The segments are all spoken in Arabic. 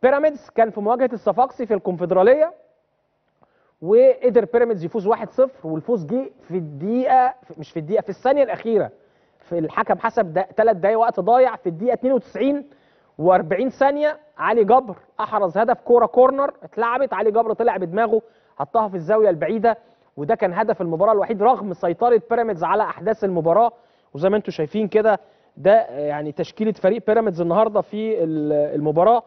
بيراميدز كان في مواجهه الصفاقسي في الكونفدراليه، وقدر بيراميدز يفوز 1-0، والفوز جه في الدقيقه، مش في الدقيقه، في الثانيه الاخيره. في الحكم حسب 3 دقايق وقت ضايع في الدقيقه 92 و40 ثانيه. علي جبر احرز هدف كوره كورنر اتلعبت، علي جبر طلع بدماغه حطها في الزاويه البعيده، وده كان هدف المباراه الوحيد رغم سيطره بيراميدز على احداث المباراه. وزي ما انتم شايفين كده، ده يعني تشكيله فريق بيراميدز النهارده في المباراه،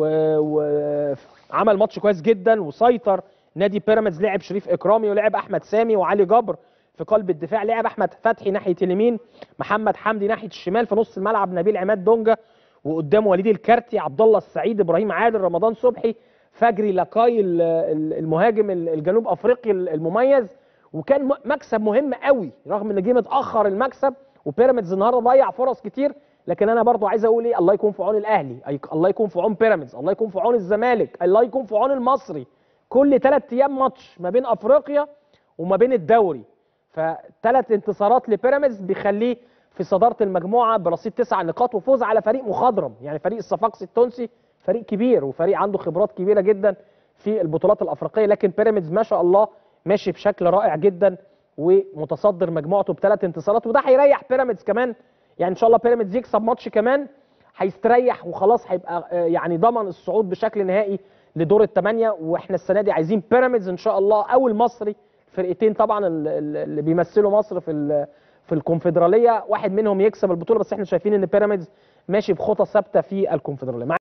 وعمل ماتش كويس جدا وسيطر. نادي بيراميدز لعب شريف اكرامي ولعب احمد سامي وعلي جبر في قلب الدفاع، لعب احمد فتحي ناحيه اليمين، محمد حمدي ناحيه الشمال، في نص الملعب نبيل عماد دونجا، وقدام وليد الكارتي، عبد الله السعيد، ابراهيم عادل، رمضان صبحي، فجري لاكاي المهاجم الجنوب افريقي المميز. وكان مكسب مهم قوي رغم ان جه متاخر المكسب، وبيراميدز النهارده ضيع فرص كتير. لكن انا برضو عايز اقول ايه، الله يكون في عون الاهلي، الله يكون في عون بيراميدز، الله يكون في عون الزمالك، الله يكون في عون المصري. كل 3 ايام ماتش ما بين افريقيا وما بين الدوري، ف3 انتصارات لبيراميدز بيخليه في صداره المجموعه برصيد 9 نقاط، وفوز على فريق مخضرم. يعني فريق الصفاقسي التونسي فريق كبير وفريق عنده خبرات كبيره جدا في البطولات الافريقيه، لكن بيراميدز ما شاء الله ماشي بشكل رائع جدا ومتصدر مجموعته ب3 انتصارات، وده هيريح بيراميدز كمان. يعني ان شاء الله بيراميدز يكسب ماتش كمان هيستريح وخلاص، هيبقى يعني ضمن الصعود بشكل نهائي لدور الثمانيه. واحنا السنه دي عايزين بيراميدز ان شاء الله او المصري، الفرقتين طبعا اللي بيمثلوا مصر في الكونفدراليه، واحد منهم يكسب البطوله، بس احنا شايفين ان بيراميدز ماشي بخطى ثابته في الكونفدراليه.